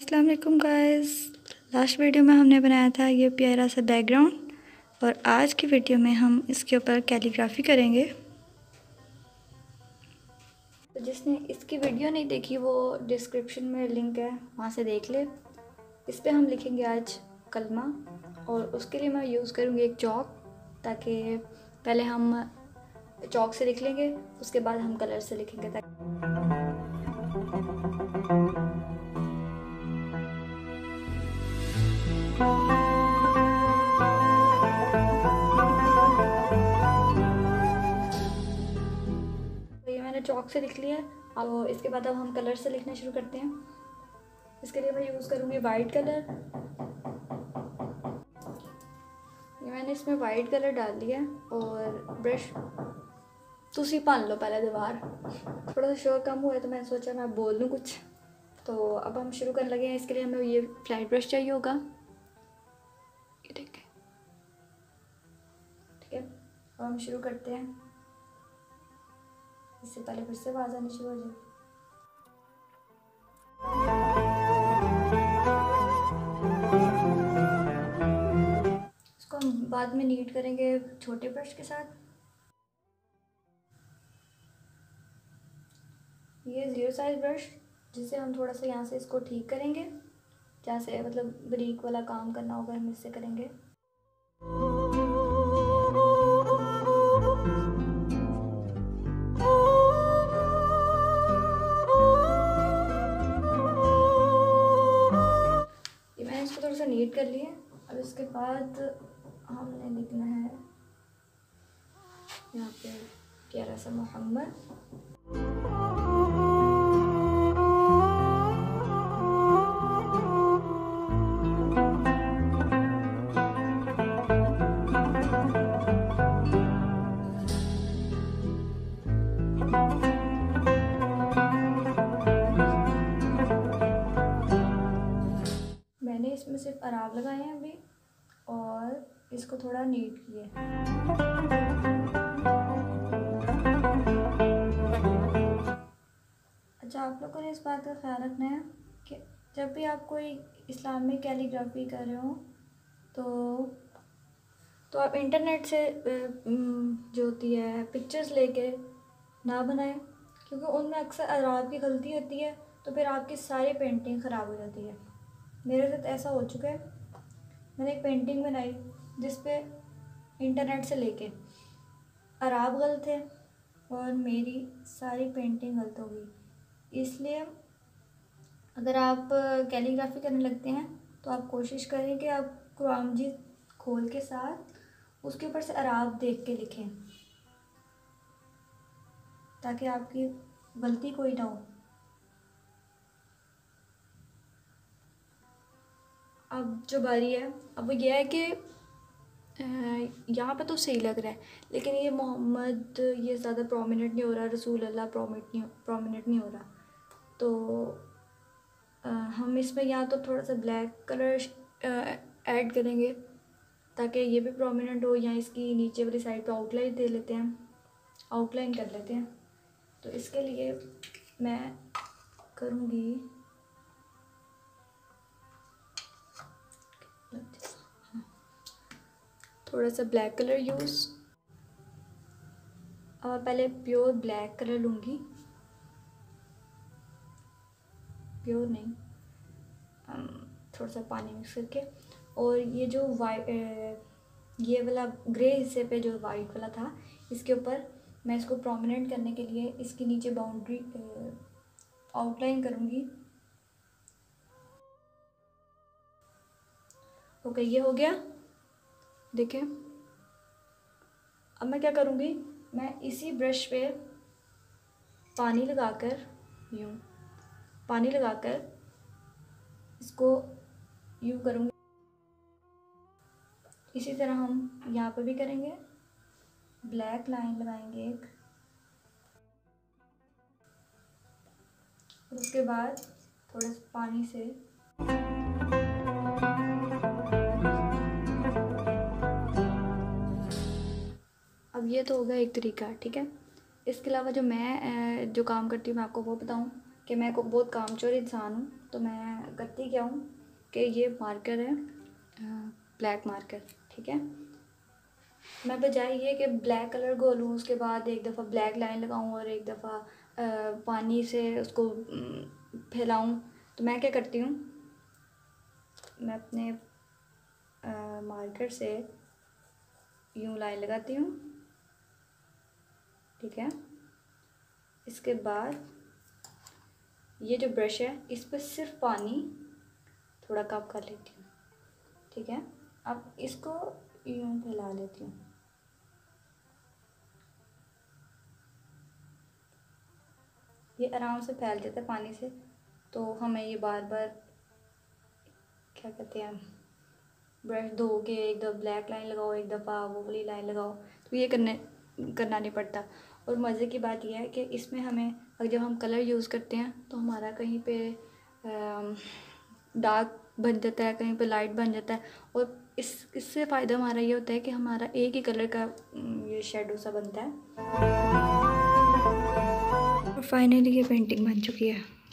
अस्सलाम वालेकुम guys. Last video में हमने बनाया था ये प्यारा सा बैकग्राउंड और आज की वीडियो में हम इसके ऊपर कैलीग्राफी करेंगे। तो जिसने इसकी वीडियो नहीं देखी वो डिस्क्रिप्शन में लिंक है, वहाँ से देख ले। इस पे हम लिखेंगे आज कलमा और उसके लिए मैं यूज़ करूँगी एक चॉक, ताकि पहले हम चॉक से लिख लेंगे, उसके बाद हम कलर से लिखेंगे। तो ये मैंने चॉक से लिख लिया है। अब इसके बाद अब हम कलर से लिखना शुरू करते हैं। इसके लिए मैं यूज़ करूँगी वाइट कलर। ये मैंने इसमें वाइट कलर डाल दिया और ब्रश तुसी पान लो पहले दीवार। थोड़ा सा शोर कम हुआ है तो मैंने सोचा मैं बोल दूँ कुछ। तो अब हम शुरू करने लगे हैं। इसके लिए हमें ये फ्लैट ब्रश चाहिए होगा, ये देखें, ठीक है। अब हम शुरू करते हैं। इससे पहले फिर से आवाज़ आनी शुरू हो जाए। इसको हम बाद में नीट करेंगे छोटे ब्रश के साथ। ये 0 साइज ब्रश, जिससे हम थोड़ा सा यहाँ से इसको ठीक करेंगे, जहाँ से मतलब ब्रीक वाला काम करना होगा हम इससे करेंगे। ये मैंने इसको थोड़ा सा नीट कर लिया। अब इसके बाद हमने लिखना है यहाँ पे प्यारा सा मोहम्मद। मैंने इसमें सिर्फ अराब लगाए हैं अभी और इसको थोड़ा नीट किया। अच्छा, आप लोगों ने इस बात का ख्याल रखना है कि जब भी आप कोई इस्लामिक कैलीग्राफी कर रहे हो तो आप इंटरनेट से जो होती है पिक्चर्स लेके ना बनाएं, क्योंकि उनमें अक्सर अराब की गलती होती है, तो फिर आपकी सारी पेंटिंग ख़राब हो जाती है। मेरे साथ ऐसा हो चुका है। मैंने एक पेंटिंग बनाई जिस पे इंटरनेट से लेके अराब गलत है और मेरी सारी पेंटिंग गलत हो गई। इसलिए अगर आप कैलीग्राफी करने लगते हैं तो आप कोशिश करें कि आप कुरान मजीद खोल के साथ उसके ऊपर से अराब देख के लिखें, ताकि आपकी गलती कोई ना हो। अब जो बारी है, अब ये है कि यहाँ पे तो सही लग रहा है, लेकिन ये मोहम्मद ये ज़्यादा प्रोमिनेंट नहीं हो रहा, रसूल अल्लाह प्रोमिनेंट नहीं हो रहा। तो हम इसमें या तो थोड़ा सा ब्लैक कलर ऐड करेंगे ताकि ये भी प्रोमिनेंट हो, या इसकी नीचे वाली साइड पे आउटलाइन दे लेते हैं, आउटलाइन कर लेते हैं। तो इसके लिए मैं करूँगी थोड़ा सा ब्लैक कलर यूज़। और पहले प्योर ब्लैक कलर लूँगी, प्योर नहीं, थोड़ा सा पानी मिक्स करके। और ये जो ये वाला ग्रे हिस्से पे जो वाइट वाला था, इसके ऊपर मैं इसको प्रोमिनेंट करने के लिए इसके नीचे बाउंड्री आउटलाइन करूँगी। ओके, ये हो गया, देखें। अब मैं क्या करूँगी, मैं इसी ब्रश पे पानी लगाकर इसको यूँ करूँगी। इसी तरह हम यहाँ पे भी करेंगे, ब्लैक लाइन लगाएंगे एक, और उसके बाद थोड़ा सा पानी से अब ये तो होगा एक तरीका, ठीक है। इसके अलावा जो मैं जो काम करती हूँ मैं आपको वो बताऊँ कि मैं बहुत कामचोर इंसान हूँ। तो मैं करती क्या हूँ कि ये मार्कर है, ब्लैक मार्कर, ठीक है। मैं बजाय ये कि ब्लैक कलर घोलूँ, उसके बाद एक दफ़ा ब्लैक लाइन लगाऊँ और एक दफ़ा पानी से उसको फैलाऊँ, तो मैं क्या करती हूँ, मैं अपने मार्कर से यूँ लाइन लगाती हूँ, ठीक है। इसके बाद ये जो ब्रश है इस पर सिर्फ पानी थोड़ा कम कर लेती हूँ, ठीक है। अब इसको यूँ फैला लेती हूँ, ये आराम से फैल जाता है पानी से, तो हमें ये बार बार क्या कहते हैं, ब्रश धो के एक दफ़ा ब्लैक लाइन लगाओ, एक दफ़ा वो वाली लाइन लगाओ, तो ये करना नहीं पड़ता। और मज़े की बात यह है कि इसमें हमें अगर जब हम कलर यूज़ करते हैं तो हमारा कहीं पे डार्क बन जाता है, कहीं पे लाइट बन जाता है, और इससे फ़ायदा हमारा ये होता है कि हमारा एक ही कलर का ये शेडो सा बनता है। और फाइनली ये पेंटिंग बन चुकी है।